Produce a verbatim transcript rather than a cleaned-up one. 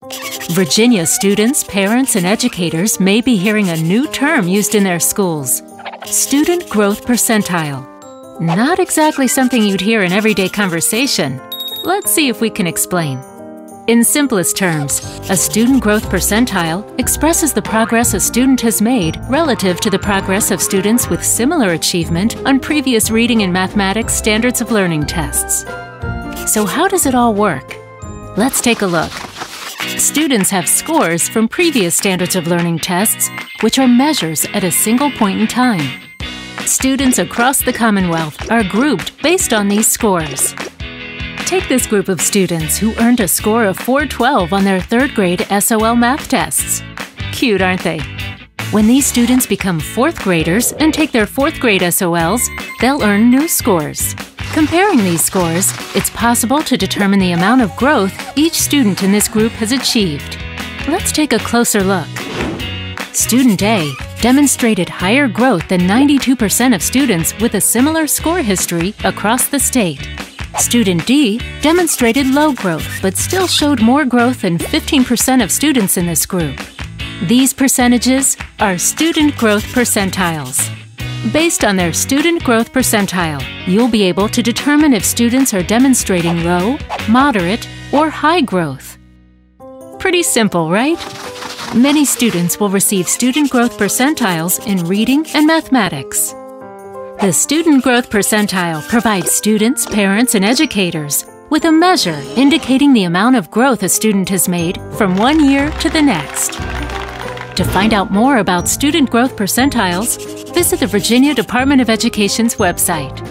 Virginia students, parents, and educators may be hearing a new term used in their schools: Student Growth Percentile. Not exactly something you'd hear in everyday conversation. Let's see if we can explain. In simplest terms, a student growth percentile expresses the progress a student has made relative to the progress of students with similar achievement on previous reading and mathematics standards of learning tests. So how does it all work? Let's take a look. Students have scores from previous standards of learning tests, which are measures at a single point in time. Students across the Commonwealth are grouped based on these scores. Take this group of students who earned a score of four twelve on their third grade S O L math tests. Cute, aren't they? When these students become fourth graders and take their fourth grade S O Ls, they'll earn new scores. Comparing these scores, it's possible to determine the amount of growth each student in this group has achieved. Let's take a closer look. Student A demonstrated higher growth than ninety-two percent of students with a similar score history across the state. Student D demonstrated low growth but still showed more growth than fifteen percent of students in this group. These percentages are student growth percentiles. Based on their student growth percentile, you'll be able to determine if students are demonstrating low, moderate, or high growth. Pretty simple, right? Many students will receive student growth percentiles in reading and mathematics. The Student Growth Percentile provides students, parents, and educators with a measure indicating the amount of growth a student has made from one year to the next. To find out more about Student Growth Percentiles, visit the Virginia Department of Education's website.